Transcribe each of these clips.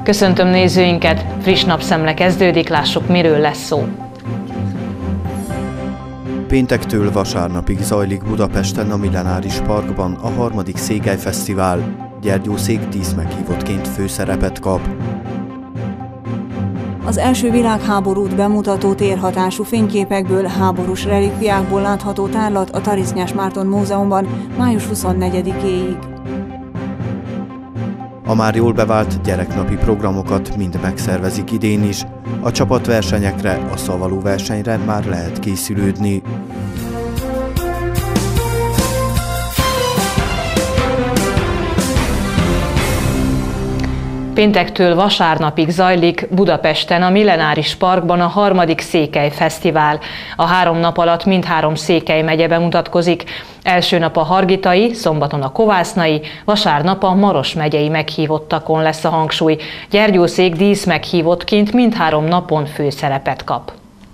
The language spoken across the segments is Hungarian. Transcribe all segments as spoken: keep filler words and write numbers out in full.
Köszöntöm nézőinket, friss napszemle kezdődik, lássuk, miről lesz szó. Péntektől vasárnapig zajlik Budapesten a Millenáris Parkban a harmadik Székely Fesztivál. Gyergyószék díszmeghívottként főszerepet kap. Az első világháborút bemutató térhatású fényképekből, háborús relikviákból látható tárlat a Tarisznyás Márton Múzeumban május huszonnegyedikéig. A már jól bevált gyereknapi programokat mind megszervezik idén is. A csapatversenyekre, a szavaló versenyre már lehet készülődni. Péntektől vasárnapig zajlik Budapesten a Millenáris Parkban a harmadik Székely Fesztivál. A három nap alatt mindhárom Székely megye bemutatkozik. Első nap a hargitai, szombaton a kovásznai, vasárnap a Maros megyei meghívottakon lesz a hangsúly. Gyergyószék dísz meghívottként mindhárom napon főszerepet kap.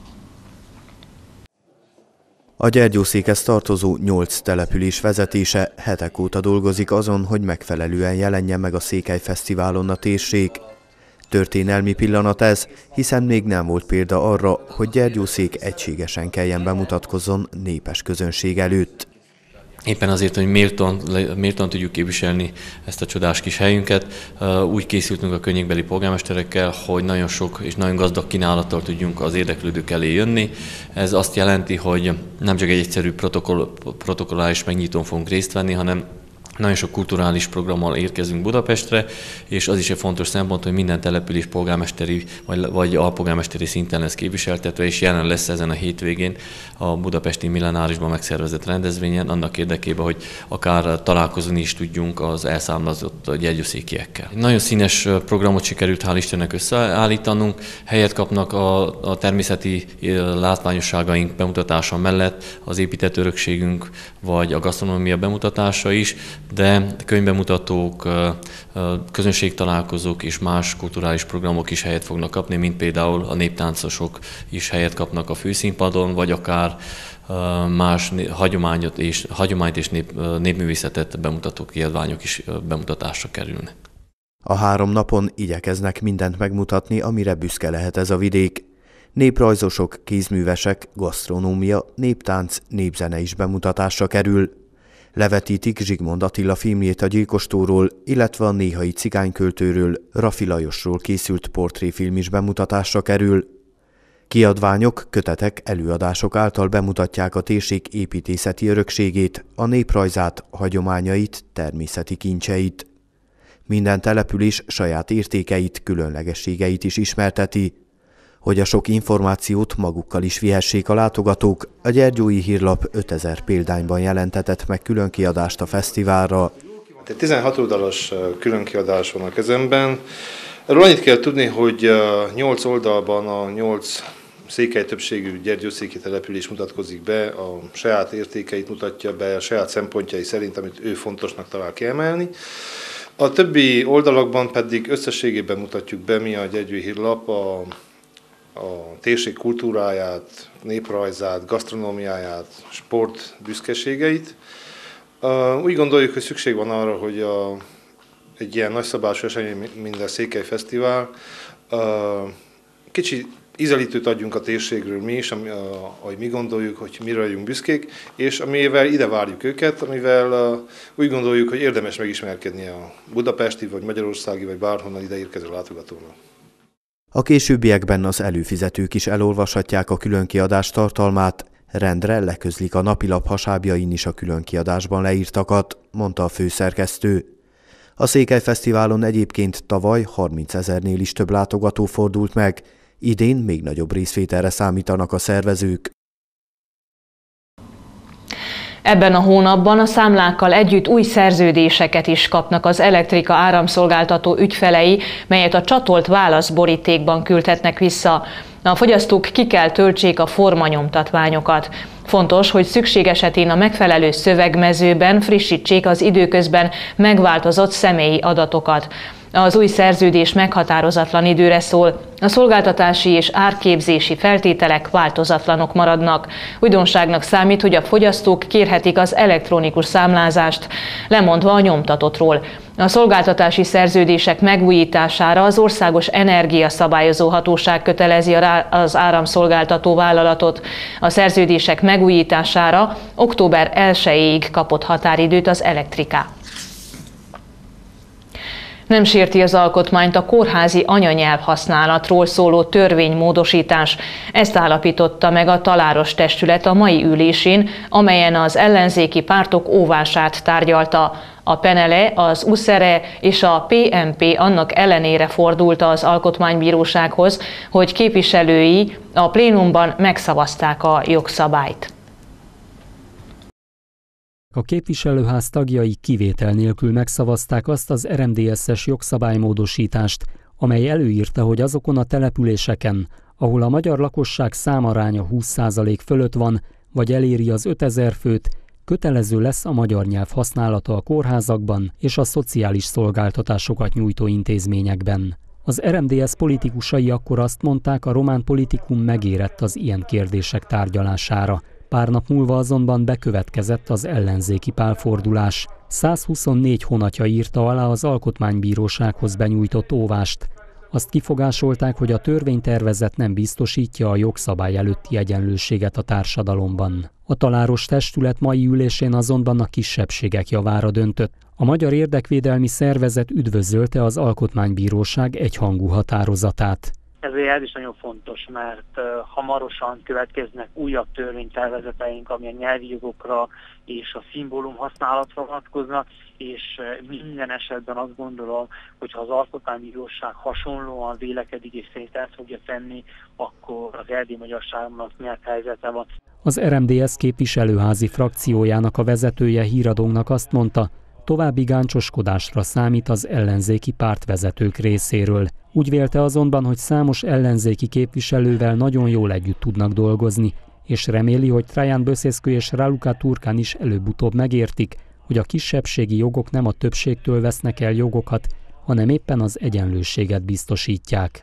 A Gyergyószékhez tartozó nyolc település vezetése hetek óta dolgozik azon, hogy megfelelően jelenjen meg a Székely Fesztiválon a térség. Történelmi pillanat ez, hiszen még nem volt példa arra, hogy Gyergyószék egységesen kelljen bemutatkozzon népes közönség előtt. Éppen azért, hogy méltón, méltón tudjuk képviselni ezt a csodás kis helyünket, úgy készültünk a környékbeli polgármesterekkel, hogy nagyon sok és nagyon gazdag kínálattal tudjunk az érdeklődők elé jönni. Ez azt jelenti, hogy nem csak egy egyszerű protokoll, protokolláris megnyitón fogunk részt venni, hanem nagyon sok kulturális programmal érkezünk Budapestre, és az is egy fontos szempont, hogy minden település polgármesteri vagy, vagy alpolgármesteri szinten lesz képviseltetve, és jelen lesz ezen a hétvégén a budapesti Millenárisban megszervezett rendezvényen, annak érdekében, hogy akár találkozni is tudjunk az elszámlazott gyergyószékiekkel. Nagyon színes programot sikerült hál' Istennek összeállítanunk, helyet kapnak a, a természeti látványosságaink bemutatása mellett az épített örökségünk, vagy a gasztronómia bemutatása is, de könyvbemutatók, közönségtalálkozók és más kulturális programok is helyet fognak kapni, mint például a néptáncosok is helyet kapnak a főszínpadon, vagy akár más hagyományot és, hagyományt és nép, népművészetet bemutató kiadványok is bemutatásra kerülnek. A három napon igyekeznek mindent megmutatni, amire büszke lehet ez a vidék. Néprajzosok, kézművesek, gasztronómia, néptánc, népzene is bemutatásra kerül. Levetítik Zsigmond Attila filmjét a gyilkostóról, illetve a néhai cigányköltőről, Raffi Lajosról készült portréfilm is bemutatásra kerül. Kiadványok, kötetek, előadások által bemutatják a térség építészeti örökségét, a néprajzát, hagyományait, természeti kincseit. Minden település saját értékeit, különlegességeit is ismerteti. Hogy a sok információt magukkal is vihessék a látogatók, a Gyergyói Hírlap ötezer példányban jelentetett meg különkiadást a fesztiválra. Egy tizenhat oldalas különkiadás van a kezemben. Erről annyit kell tudni, hogy nyolc oldalban a nyolc székely többségű gyergyószéki település mutatkozik be, a saját értékeit mutatja be, a saját szempontjai szerint, amit ő fontosnak talál kiemelni. A többi oldalakban pedig összességében mutatjuk be mi a Gyergyói Hírlap a a térség kultúráját, néprajzát, gasztronómiáját, sport büszkeségeit. Úgy gondoljuk, hogy szükség van arra, hogy a, egy ilyen nagyszabású esemény, mint a Székely Fesztivál, kicsi ízelítőt adjunk a térségről mi is, ahogy mi gondoljuk, hogy mire vagyunk büszkék, és amivel ide várjuk őket, amivel úgy gondoljuk, hogy érdemes megismerkedni a budapesti, vagy magyarországi, vagy bárhonnan ide érkező látogatónak. A későbbiekben az előfizetők is elolvashatják a különkiadás tartalmát, rendre leközlik a napilap hasábjain is a különkiadásban leírtakat, mondta a főszerkesztő. A Székely Fesztiválon egyébként tavaly harmincezernél is több látogató fordult meg, idén még nagyobb részvételre számítanak a szervezők. Ebben a hónapban a számlákkal együtt új szerződéseket is kapnak az elektrika áramszolgáltató ügyfelei, melyet a csatolt válaszborítékban küldhetnek vissza. A fogyasztók ki kell töltsék a formanyomtatványokat. Fontos, hogy szükség esetén a megfelelő szövegmezőben frissítsék az időközben megváltozott személyi adatokat. Az új szerződés meghatározatlan időre szól, a szolgáltatási és árképzési feltételek változatlanok maradnak. Újdonságnak számít, hogy a fogyasztók kérhetik az elektronikus számlázást, lemondva a nyomtatottról. A szolgáltatási szerződések megújítására az Országos Energiaszabályozó Hatóság kötelezi az áramszolgáltató vállalatot. A szerződések megújítására október elsejéig kapott határidőt az Elektrika. Nem sérti az alkotmányt a kórházi anyanyelv használatról szóló törvénymódosítás. Ezt állapította meg a taláros testület a mai ülésén, amelyen az ellenzéki pártok óvását tárgyalta. A Penele, az USZERE és a pé em pé annak ellenére fordult az Alkotmánybírósághoz, hogy képviselői a plénumban megszavazták a jogszabályt. A képviselőház tagjai kivétel nélkül megszavazták azt az er em dé es-es jogszabálymódosítást, amely előírta, hogy azokon a településeken, ahol a magyar lakosság számaránya húsz százalék fölött van, vagy eléri az ötezer főt, kötelező lesz a magyar nyelv használata a kórházakban és a szociális szolgáltatásokat nyújtó intézményekben. Az er em dé es politikusai akkor azt mondták, a román politikum megérett az ilyen kérdések tárgyalására. Pár nap múlva azonban bekövetkezett az ellenzéki pálfordulás. százhuszonnégy honatja írta alá az Alkotmánybírósághoz benyújtott óvást. Azt kifogásolták, hogy a törvénytervezet nem biztosítja a jogszabály előtti egyenlőséget a társadalomban. A taláros testület mai ülésén azonban a kisebbségek javára döntött. A Magyar Érdekvédelmi Szervezet üdvözölte az Alkotmánybíróság egyhangú határozatát. Ezért ez is nagyon fontos, mert uh, hamarosan következnek újabb törvénytervezeteink, ami a nyelvi jogokra és a szimbólum használatra vonatkoznak, és uh, minden esetben azt gondolom, hogy ha az Alkotmánybíróság hasonlóan vélekedik és szerint el fogja tenni, akkor az erdélyi magyarságnak nyert helyzete van. Az er em dé es képviselőházi frakciójának a vezetője híradónknak azt mondta, további gáncsoskodásra számít az ellenzéki pártvezetők részéről. Úgy vélte azonban, hogy számos ellenzéki képviselővel nagyon jól együtt tudnak dolgozni, és reméli, hogy Traian Băsescu és Raluca Turcan is előbb-utóbb megértik, hogy a kisebbségi jogok nem a többségtől vesznek el jogokat, hanem éppen az egyenlőséget biztosítják.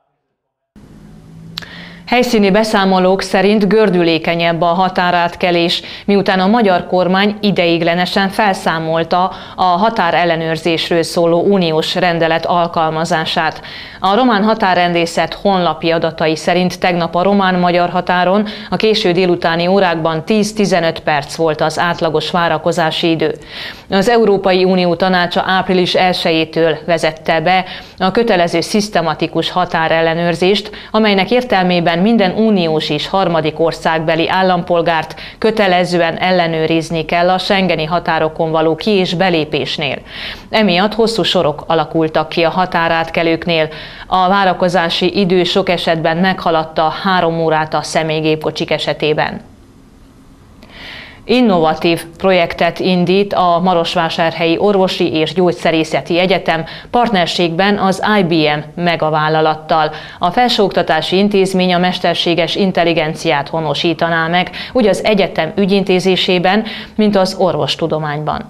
Helyszíni beszámolók szerint gördülékenyebb a határátkelés, miután a magyar kormány ideiglenesen felszámolta a határellenőrzésről szóló uniós rendelet alkalmazását. A román határrendészet honlapi adatai szerint tegnap a román-magyar határon a késő délutáni órákban tíz-tizenöt perc volt az átlagos várakozási idő. Az Európai Unió Tanácsa április elsejétől vezette be a kötelező szisztematikus határellenőrzést, amelynek értelmében minden uniós és harmadik országbeli állampolgárt kötelezően ellenőrizni kell a schengeni határokon való ki- és belépésnél. Emiatt hosszú sorok alakultak ki a határátkelőknél. A várakozási idő sok esetben meghaladta három órát a személygépkocsik esetében. Innovatív projektet indít a Marosvásárhelyi Orvosi és Gyógyszerészeti Egyetem partnerségben az i bé em megavállalattal. A felsőoktatási intézmény a mesterséges intelligenciát honosítaná meg, úgy az egyetem ügyintézésében, mint az orvostudományban.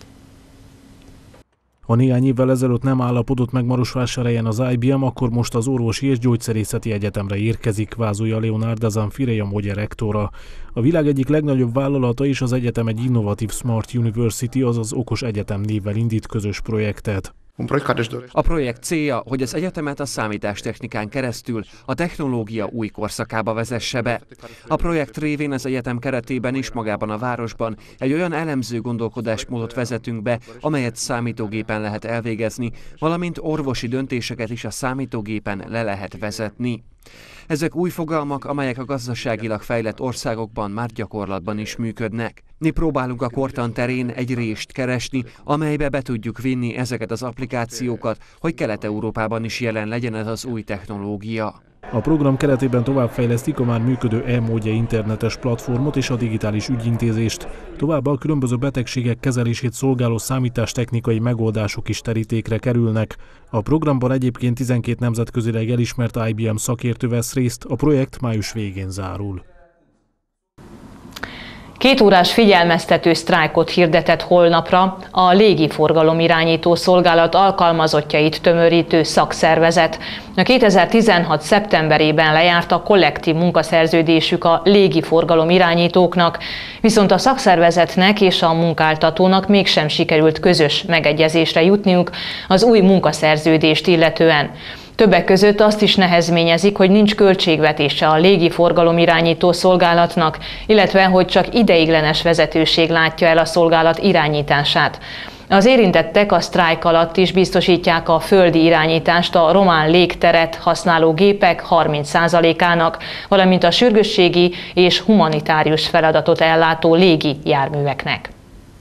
Ha néhány évvel ezelőtt nem állapodott meg Marosvásárhelyen az i bé em, akkor most az Orvosi és Gyógyszerészeti Egyetemre érkezik, vázolja Leonardo Zanfirea Mogye rektora. A világ egyik legnagyobb vállalata és az egyetem egy innovatív Smart University, azaz okos egyetem névvel indít közös projektet. A projekt célja, hogy az egyetemet a számítástechnikán keresztül a technológia új korszakába vezesse be. A projekt révén az egyetem keretében is magában a városban egy olyan elemző gondolkodásmódot vezetünk be, amelyet számítógépen lehet elvégezni, valamint orvosi döntéseket is a számítógépen le lehet vezetni. Ezek új fogalmak, amelyek a gazdaságilag fejlett országokban már gyakorlatban is működnek. Mi próbálunk a kortan terén egy rést keresni, amelybe be tudjuk vinni ezeket az applikációkat, hogy Kelet-Európában is jelen legyen ez az új technológia. A program keretében továbbfejlesztik a már működő e-Mogye internetes platformot és a digitális ügyintézést. Továbbá a különböző betegségek kezelését szolgáló számítástechnikai megoldások is terítékre kerülnek. A programban egyébként tizenkét nemzetközileg elismert i bé em szakértő vesz részt, a projekt május végén zárul. Két órás figyelmeztető sztrájkot hirdetett holnapra a légiforgalom irányító szolgálat alkalmazottjait tömörítő szakszervezet. A kétezer-tizenhat szeptemberében lejárt a kollektív munkaszerződésük a légiforgalom irányítóknak, viszont a szakszervezetnek és a munkáltatónak mégsem sikerült közös megegyezésre jutniuk az új munkaszerződést illetően. Többek között azt is nehezményezik, hogy nincs költségvetése a légiforgalom irányító szolgálatnak, illetve hogy csak ideiglenes vezetőség látja el a szolgálat irányítását. Az érintettek a sztrájk alatt is biztosítják a földi irányítást a román légteret használó gépek harminc százalékának, valamint a sürgősségi és humanitárius feladatot ellátó légi járműveknek.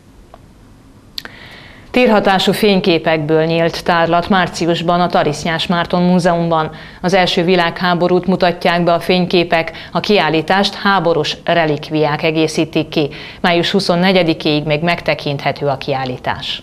Térhatású fényképekből nyílt tárlat márciusban a Tarisznyás Márton Múzeumban. Az első világháborút mutatják be a fényképek, a kiállítást háborús relikviák egészítik ki. május huszonnegyedikéig még megtekinthető a kiállítás.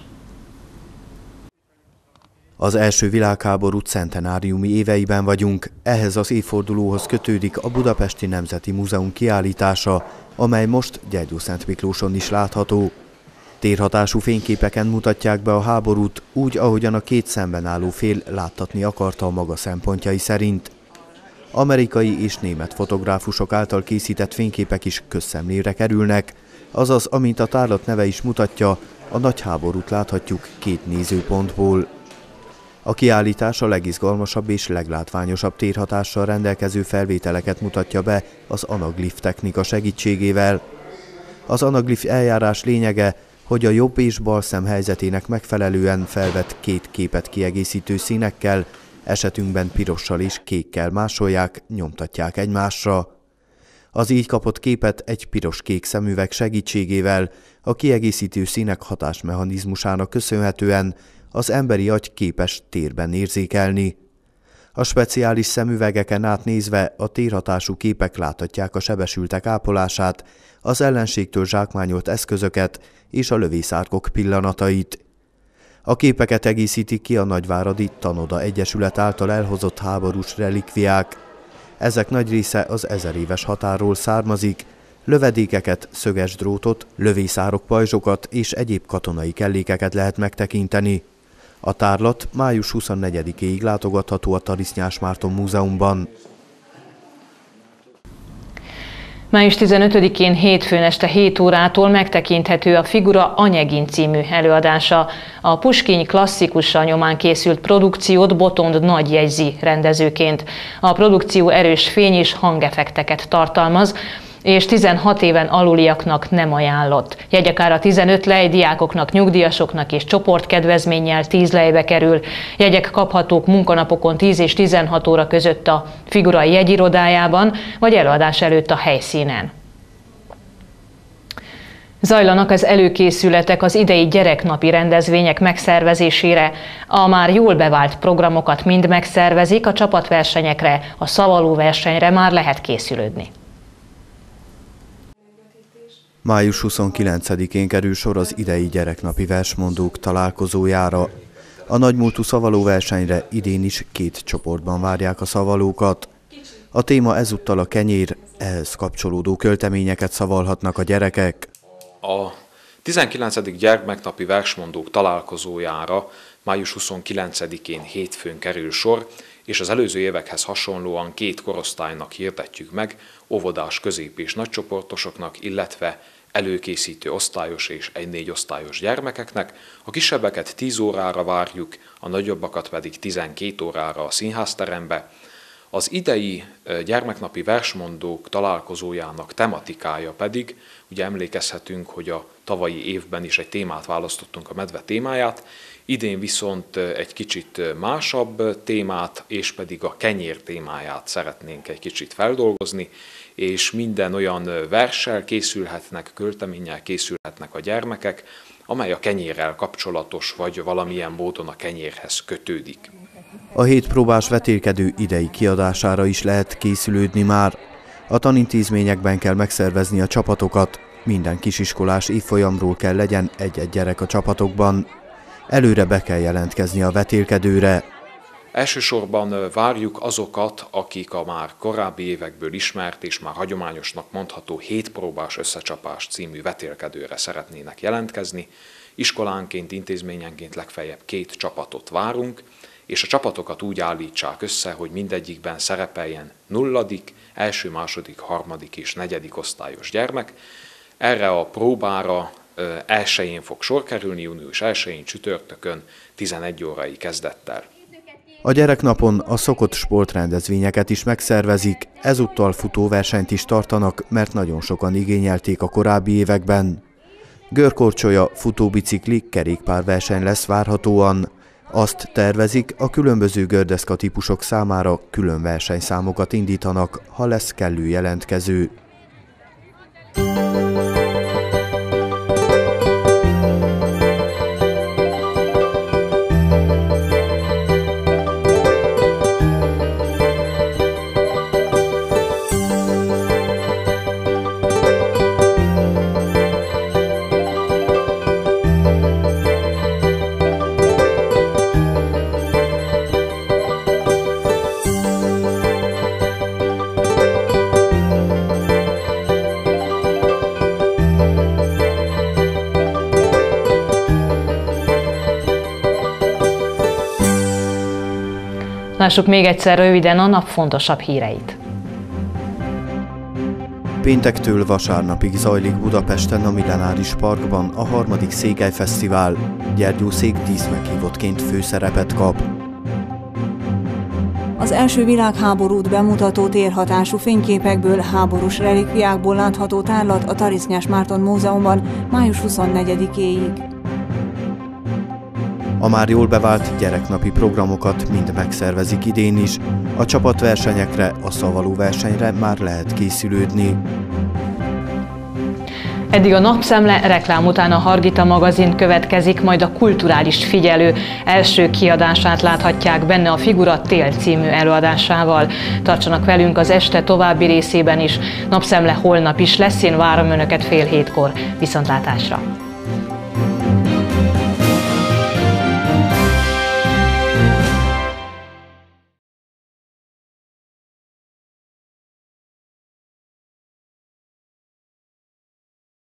Az első világháború centenáriumi éveiben vagyunk, ehhez az évfordulóhoz kötődik a Budapesti Nemzeti Múzeum kiállítása, amely most Gyergyószentmiklóson is látható. Térhatású fényképeken mutatják be a háborút úgy, ahogyan a két szemben álló fél láttatni akarta a maga szempontjai szerint. Amerikai és német fotográfusok által készített fényképek is közszemlére kerülnek, azaz, amint a tárlat neve is mutatja, a nagy háborút láthatjuk két nézőpontból. A kiállítás a legizgalmasabb és leglátványosabb térhatással rendelkező felvételeket mutatja be az anaglif technika segítségével. Az anaglif eljárás lényege, hogy a jobb és bal szem helyzetének megfelelően felvett két képet kiegészítő színekkel, esetünkben pirossal és kékkel másolják, nyomtatják egymásra. Az így kapott képet egy piros-kék szemüveg segítségével, a kiegészítő színek hatásmechanizmusának köszönhetően az emberi agy képes térben érzékelni. A speciális szemüvegeken átnézve a térhatású képek láthatják a sebesültek ápolását, az ellenségtől zsákmányolt eszközöket és a lövészárkok pillanatait. A képeket egészítik ki a Nagyváradi Tanoda Egyesület által elhozott háborús relikviák. Ezek nagy része az ezer éves határról származik, lövedékeket, szöges drótot, lövészárok pajzsokat és egyéb katonai kellékeket lehet megtekinteni. A tárlat május huszonnegyedikéig látogatható a Tarisznyás Márton Múzeumban. május tizenötödikén hétfőn este hét órától megtekinthető a Figura Anyegin című előadása. A Puskiny klasszikussal nyomán készült produkciót Botond Nagy jegyzi rendezőként. A produkció erős fény- és hangeffekteket tartalmaz, és tizenhat éven aluliaknak nem ajánlott. Jegyek ára tizenöt lej, diákoknak, nyugdíjasoknak és csoportkedvezménnyel tíz lejbe kerül. Jegyek kaphatók munkanapokon tíz és tizenhat óra között a Figura jegyirodájában, vagy előadás előtt a helyszínen. Zajlanak az előkészületek az idei gyereknapi rendezvények megszervezésére. A már jól bevált programokat mind megszervezik, a csapatversenyekre, a szavalóversenyre már lehet készülődni. május huszonkilencedikén kerül sor az idei gyereknapi versmondók találkozójára. A nagymúltú szavalóversenyre idén is két csoportban várják a szavalókat. A téma ezúttal a kenyér, ehhez kapcsolódó költeményeket szavalhatnak a gyerekek. A tizenkilencedik gyermeknapi versmondók találkozójára május huszonkilencedikén hétfőn kerül sor, és az előző évekhez hasonlóan két korosztálynak hirdetjük meg, óvodás, közép- és nagycsoportosoknak, illetve előkészítő osztályos és egy-négy osztályos gyermekeknek. A kisebbeket tíz órára várjuk, a nagyobbakat pedig tizenkét órára a színházterembe. Az idei gyermeknapi versmondók találkozójának tematikája pedig, ugye emlékezhetünk, hogy a tavalyi évben is egy témát választottunk, a medve témáját, idén viszont egy kicsit másabb témát, és pedig a kenyér témáját szeretnénk egy kicsit feldolgozni, és minden olyan verssel készülhetnek, költeménnyel készülhetnek a gyermekek, amely a kenyérrel kapcsolatos, vagy valamilyen módon a kenyérhez kötődik. A hét próbás vetélkedő idei kiadására is lehet készülődni már. A tanintézményekben kell megszervezni a csapatokat, minden kisiskolás évfolyamról kell legyen egy-egy gyerek a csapatokban. Előre be kell jelentkezni a vetélkedőre. Elsősorban várjuk azokat, akik a már korábbi évekből ismert és már hagyományosnak mondható hétpróbás összecsapás című vetélkedőre szeretnének jelentkezni. Iskolánként, intézményenként legfeljebb két csapatot várunk, és a csapatokat úgy állítsák össze, hogy mindegyikben szerepeljen nulladik, első, második, harmadik és negyedik osztályos gyermek. Erre a próbára elsején fog sor kerülni, június elsején csütörtökön tizenegy órai kezdettel. A gyereknapon a szokott sportrendezvényeket is megszervezik, ezúttal futóversenyt is tartanak, mert nagyon sokan igényelték a korábbi években. Görkorcsolya, futóbicikli, kerékpárverseny lesz várhatóan. Azt tervezik, a különböző gördeszka típusok számára külön versenyszámokat indítanak, ha lesz kellő jelentkező. Lássuk még egyszer röviden a nap fontosabb híreit. Péntektől vasárnapig zajlik Budapesten a Millenáris Parkban a harmadik Székely Fesztivál. Gyergyószék díszmeghívottként főszerepet kap. Az első világháborút bemutató térhatású fényképekből, háborús relikviákból látható tárlat a Tarisznyás Márton Múzeumban május huszonnegyedikéig. A már jól bevált gyereknapi programokat mind megszervezik idén is. A csapatversenyekre, a szavalóversenyre már lehet készülődni. Eddig a Napszemle, reklám után a Hargita magazin következik, majd a Kulturális Figyelő első kiadását láthatják benne a Figura Tél című előadásával. Tartsanak velünk az este további részében is. Napszemle holnap is lesz, én várom Önöket fél hétkor. Viszontlátásra!